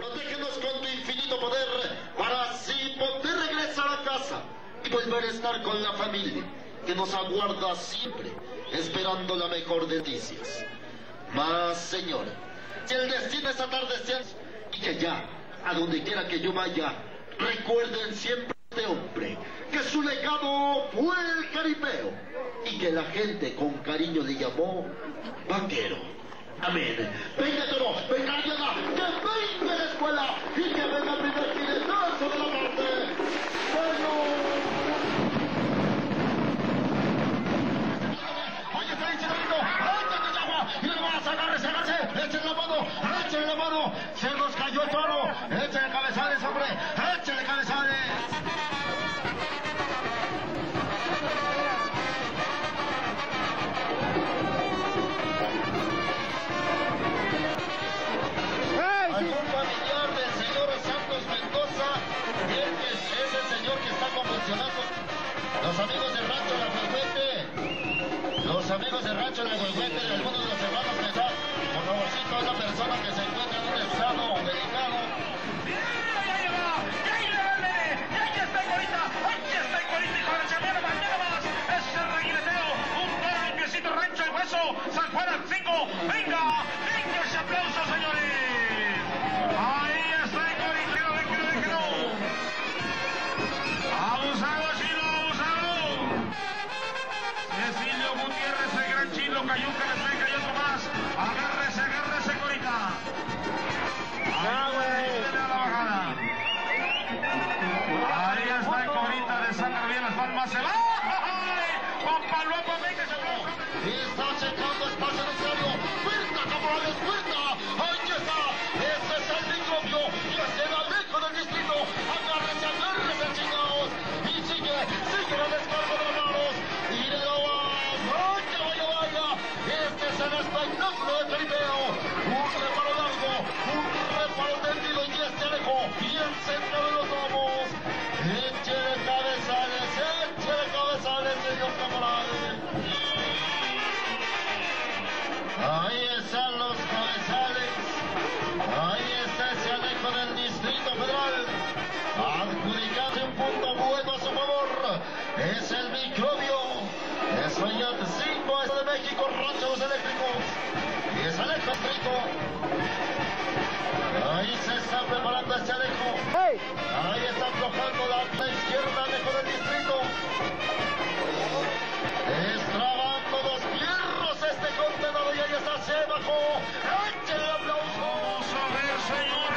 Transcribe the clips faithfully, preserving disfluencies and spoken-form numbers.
Protégenos con tu infinito poder para así poder regresar a casa y volver a estar con la familia que nos aguarda siempre, esperando la mejor de noticias. Mas, Señor, si el destino es atardecer y que ya, a donde quiera que yo vaya, recuerden siempre a este hombre, que su legado fue el caripeo y que la gente con cariño le llamó vaquero. Amén. Venga, toro, venga, llega, que venga la escuela y que venga el primer jinetazo de la tarde. Bueno. Oye, está diciendo, ¡échate el agua! ¡Y le vas a agarrarse, agarrarse! ¡Échale la mano! ¡Échale la mano! ¡Se nos cayó el toro! ¡Échale cabezales, hombre! ¡Échale cabezales! Algún familiar del señor Santos Mendoza, ese es el señor que está convulsionando. Los amigos del rancho La Huehuete, los amigos del rancho La Huehuete, de algunos de los hermanos que están, por favorcito, es la persona que se encuentra en un estado delicado. Rancho El Hueso, San Juan al cinco, venga, venga ese aplauso, señores. Ahí está el corintero, déjelo, déjelo. Abusado, chino, abusado. Cecilio Gutiérrez, el gran chino, Cayuca, les venga y otro más. Agárrese, agárrese, corita. Ahí está la bajada. Ahí está el corita de Santa Bien las Palmas, se va. Juan Luapa, venga ese aplauso. Está checando espacio necesario. ¡Puerta, caporales, puerta! ¡Ahí está! ¡Ese es el microbio! ¡Que se da lejos del distrito! ¡Agárrense, agárrense, chingados! ¡Y sigue, sigue la descarga de los lados! ¡Y le lo va! ¡Vaya, vaya, vaya! ¡Este es el espectáculo de caripeo! ¡Un reparo largo! ¡Un reparo tendido! ¡Y este alejó! ¡Bien centrado en los domos! ¡Échele cabezales! ¡Échele cabezales, señor caporales! Ahí están los cabezales, ahí está ese alejo del Distrito Federal, adjudicando un punto bueno a su favor, es el microbio, es Soñate cinco, es de México, Rancho Los Eléctricos, y es Alejo Distrito, ahí se está preparando este alejo, ahí está aflojando la izquierda, alejo del Distrito, es trabando dos fierros este condenado y ahí está, se bajó. ¡Échale el aplauso! Vamos a ver, señor.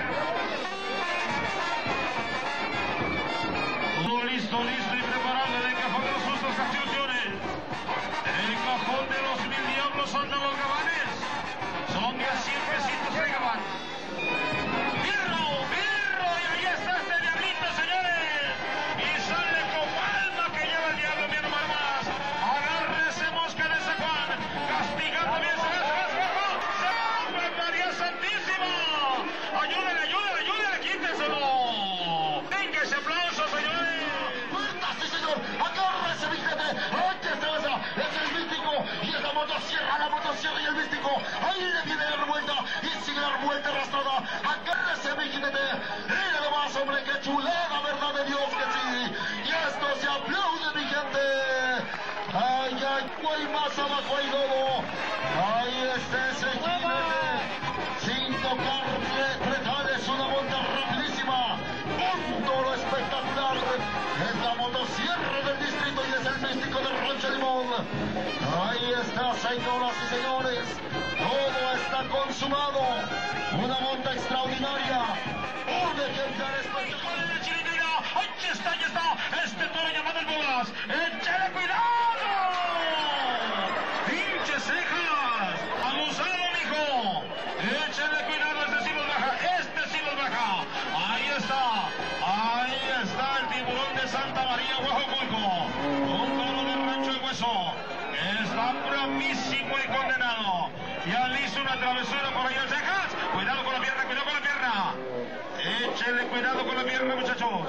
Todo listo, listo y preparado en el cajón de los sustos, constituciones. En el cajón de los mil diablos andan los gabanes. Son de a cien pesitos el gabán. ¡Birro, birro! Y ahí está este diablito, señores. Y sale con palma que lleva el diablo, mi hermano más. Agárrese, mosca de San Juan. Castigando bien, se va, se va, se va. ¡Se va, María Santísima! Ayúdale, ayúdale, ayúdale, quíteselo. Venga ese aplauso, señores. ¡Puerta, sí, señor! ¡Agárrese, mi gente! ¡Aquí está esa! ¡Es el místico! Y es la motosierra, la motosierra y el místico. Ahí le viene la revuelta y sigue la revuelta arrastrada. ¡Agárrese, mi gente! ¡Mira nomás, hombre! ¡Qué chulada, verdad de Dios que sí! Y esto se aplaude, mi gente. ¡Ay, ay! ¡Hay más abajo hay lodo! ¡Ahí está ese jinete! Sin tocar retales, una monta rapidísima. ¡Un toro espectacular! Es la motosierra del distrito y es el místico del Rancho Limón. Ahí está, señoras y señores. Todo está consumado. Una monta extraordinaria. Un ejemplar espectacular. ¡Ahí está, ahí está! Este toro llamado el Bolas. ¡Échale cuidado! ¡Pinche cejas! ¡Abusado, mijo! ¡Échale cuidado! Este sí los baja. Este sí los baja. Ahí está. Ahí está el tiburón de Santa María, Huajuculco. Un toro del Rancho El Hueso. Está bravísimo el condenado. Ya le hizo una travesura por ahí al cejas. Cuidado con la pierna, cuidado con la pierna. Échenle cuidado con la pierna, muchachos.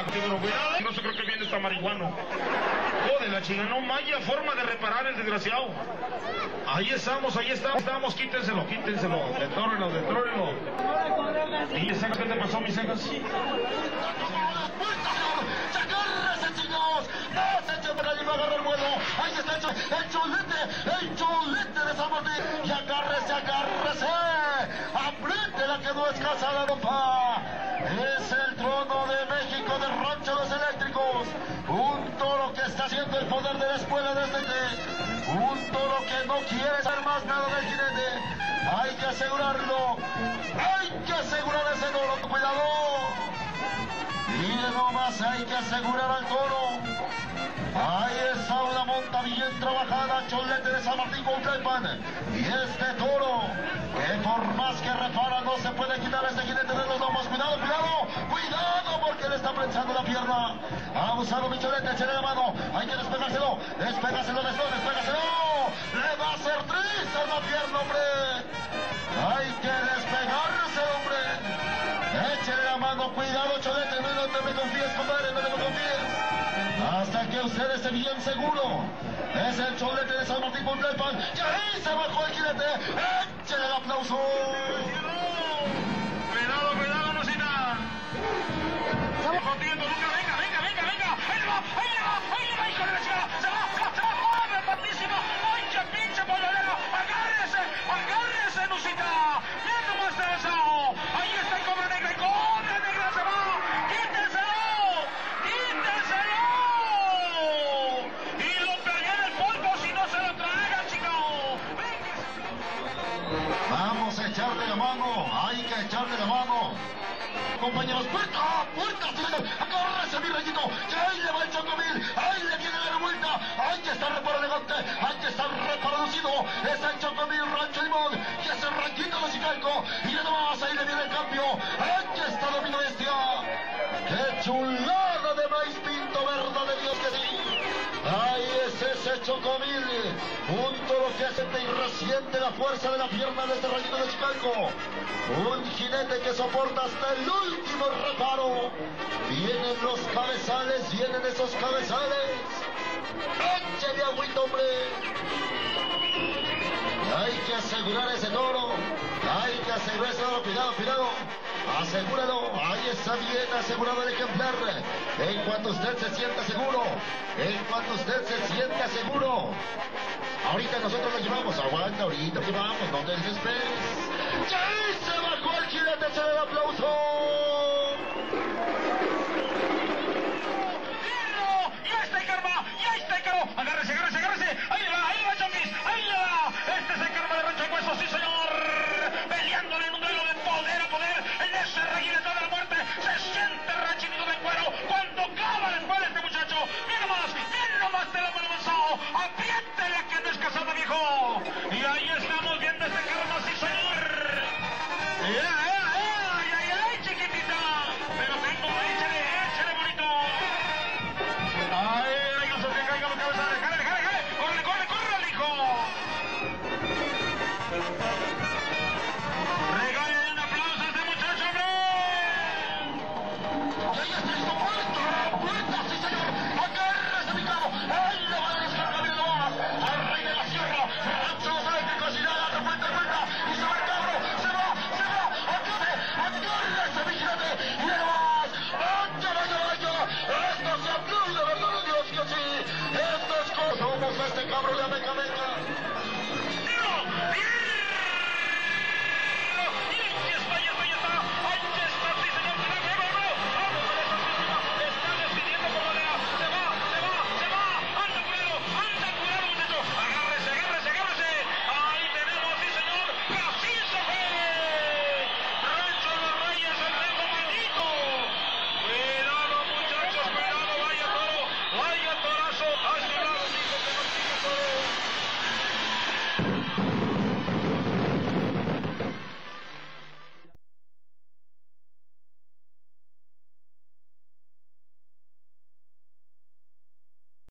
Pero cuidado, no se creo que viene esta marihuana. Joder, la chinga, no vaya forma de reparar el desgraciado. Ahí estamos, ahí estamos, estamos, quítenselo, quítenselo, detrórenlo, detrórenlo. ¿Y esa qué te pasó, mis cejas? No se eche para allí, va a agarrar el vuelo. Ahí está el, el cholete, el cholete de San Martín. Y agárrese, agárrese. Apriete la que no es casada, compa. Es el trono de México de Rancho Los Eléctricos. Un toro que está haciendo el poder de la escuela desde que. Un toro que no quiere saber más nada del jinete. Hay que asegurarlo. Hay que asegurar ese toro. Cuidado. Mire nomás, hay que asegurar al toro. Ahí está una monta bien trabajada, cholete de San Martín con Tlalpan. Y este toro, que por más que repara no se puede quitar este jinete de los lomos. Cuidado, cuidado, cuidado, porque le está prensando la pierna. Ha abusado mi cholete, échale la mano. Hay que despegárselo, despegárselo, despegárselo. Le va a hacer triste la pierna, hombre. Hay que despegarse, hombre. Échale la mano, cuidado, cholete, no, no te me confíes, compadre, no te me confíes. Hasta que usted esté bien seguro. Es el cholete de San Martín con Tlalpan. Y ahí se bajó el jinete. Échale el aplauso. Cuidado, cuidado, no sin nada. Contiendo, Luca, venga, venga, venga, venga. Ahí le va, ahí le va, ahí le va, hijo de la chica. Se va, se va, ¡joder, patísimo! ¡Ay, qué pinche pololero! ¡Agárrese, agárrese, Lucita! ¡Mira cómo está eso! Ahí está el Cobra Negra, el Cobra Negra se va. ¡Quítenselo! ¡Quítenselo! Y lo pegué en el polvo si no se lo traga, chico. Venga. Vamos a echarle la mano. Hay que echarle la mano. Compañeros, puerta, puerta, agárrese mi rayito, que ahí le va el Chocomil, ahí le tiene la vuelta, ahí está reparo elegante, ahí está reparo lucido, es el Chocomil Rancho Limón, y es el ranquito de Chicalco, y además ahí le viene el cambio, ahí está Domino Bestia, qué chulada de maíz pinto, verdad de Dios que sí. Ahí es ese Chocomil, un toro que siente y resiente la fuerza de la pierna de este rayito de Chicalco. Un jinete que soporta hasta el último reparo. Vienen los cabezales, vienen esos cabezales. ¡Échale agüita, hombre! Hay que asegurar ese toro. Hay que asegurar ese toro. Cuidado, cuidado. Asegúralo. Ahí está bien asegurado el ejemplar. En cuanto usted se sienta seguro. En cuanto usted se sienta seguro. Ahorita nosotros lo llevamos. Aguanta, ahorita lo llevamos. No te desesperes. ¡Ya se bajó el jinete! ¡Echa el aplauso! ¡Ya está el karma! ¡Ya está el karma! ¡Agárrese, agárrese, agárrese! ¡Ahí le va, ahí le va, Chonquis! ¡Ahí le va! ¡Este es el karma de Rancho de Hueso, sí señor! Peleándole en un duelo de poder a poder en ese reguilete de la muerte. Se siente rachinido de cuero cuando acaba la escuela este muchacho. ¡Mira nomás! ¡Mira nomás de la mano avanzado! ¡Apriéntela que no es casada, viejo! Y ahí estamos viendo este karma, sí señor. ¡Ya, ya, ya! ¡Ay, ay, ay, chiquitita! Pero tengo, échale, échale bonito. ¡Ay, venga, Sofía, caiga los cabezales! ¡Jale, jale, jale! ¡Corre, corre, corre, hijo! ¡Regale un aplauso a este muchacho, hombre! ¡Y ahí está listo! ¡Puerta! ¡Puerta, sí señor! ¡Agárrese, mi cabo! ¡Ahí le va a descargar bien nomás! ¡Al rey de la sierra! ¡Rancho Los Eléctricos! ¡Y nada, de vuelta, vuelta! ¡Y se va el cabro! ¡Se va! ¡Se va! ¡Agárrese! ¡Agárrese, mi jinete! ¡Y nomás! ¡Vaya, vaya, vaya! ¡Esto se aplaude, verdad de Dios que sí! ¡Estos cosas! ¡Somos este cabro de Amecamente!